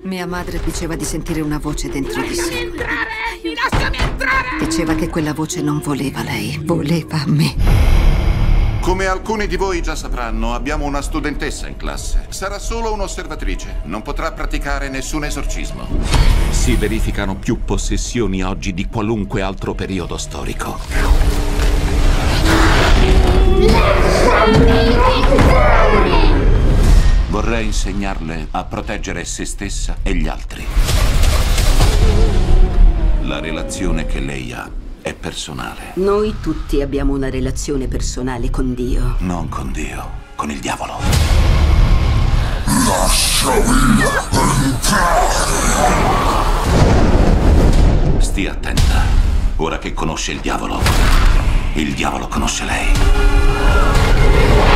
Mia madre diceva di sentire una voce dentro di sé. Lasciami entrare! Lasciami entrare! Diceva che quella voce non voleva lei, voleva me. Come alcuni di voi già sapranno, abbiamo una studentessa in classe. Sarà solo un'osservatrice. Non potrà praticare nessun esorcismo. Si verificano più possessioni oggi di qualunque altro periodo storico. Vorrei insegnarle a proteggere se stessa e gli altri. La relazione che lei ha è personale. Noi tutti abbiamo una relazione personale con Dio. Non con Dio, con il diavolo. Lasciami entrare! Stia attenta. Ora che conosce il diavolo conosce lei.